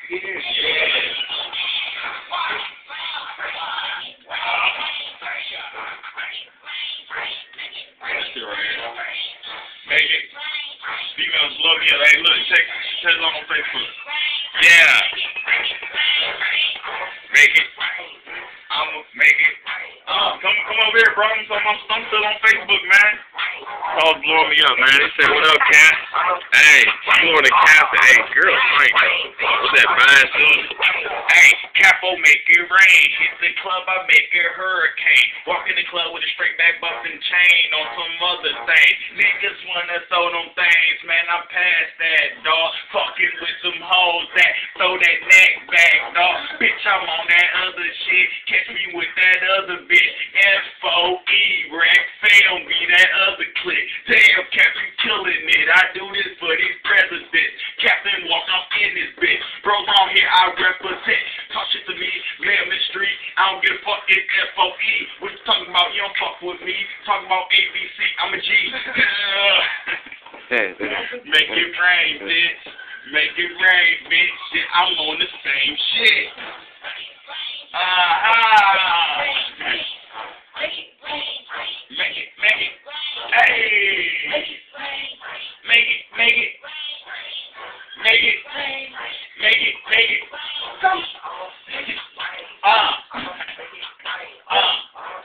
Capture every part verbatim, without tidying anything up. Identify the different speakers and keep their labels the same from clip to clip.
Speaker 1: Make it. Females love me. Hey, look, check, check it on Facebook. Yeah. Make it. I'ma make it. Uh, come, come over here, bro. I'm, I'm, I'm still on Facebook, man. Calls blowing me up, man. They said, "What up, Cat?" Hey, Florida Cat said, "Hey, girl, Frank, what's that fine son?" Hey, Capo make it rain. Hit the club, I make it hurricane. Walk in the club with a straight back bustin' chain on some other thing. Niggas wanna throw them things, man. I'm past that, dog. Fucking with some hoes that throw that neck back, dog. Bitch, I'm on that other shit. Catch me with that other bitch. F O E, Rex, fail me, that other click. Damn, Cap, you killing it. I do this for these presidents. Captain walk off in this bitch. Bro, wrong here, I represent. Talk shit to me, lay on the street. I don't give a fuck, it's F O E. What you talking about? You don't fuck with me. Talking about A B C, I'm a G. Make it rain, bitch. Make it rain, bitch. Shit, I'm on the same shit. Ah. Make it, make it. Hey. Make it, make it. Make it, make it, make it. Come. Ah. Ah.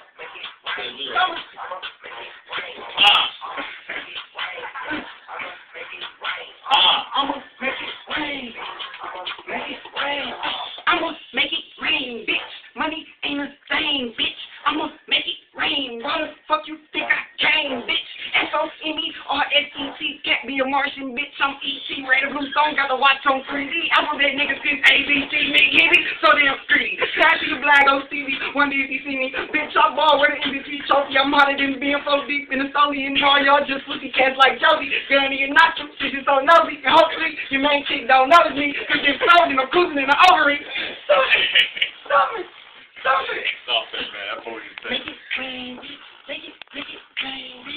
Speaker 1: Ah.
Speaker 2: I'ma make it rain. Make it rain. I'ma make it rain, bitch. Money ain't a thing, bitch. I'ma make it rain. Why the fuck you think I came, bitch? S O M E or S E T, can't be a Martian, bitch. I'm E T, Red Blue Stone, got the watch on three D. I know that nigga since A B C, Nick Hibby, so damn street. Pass the black O C V, one day if you see me. Bitch, I ball with an M V P trophy. I'm hotter than being so deep in the soul. And all y'all just pussy cats like Josie. Gunny and Nacho, she's just so nosy. And hopefully, your main chick don't notice me. Cause you're floating, I'm cruising in the ovary. Stop it. Stop it. Stop it.
Speaker 1: Stop it, man. That's what you say.
Speaker 2: Make it rain. Make it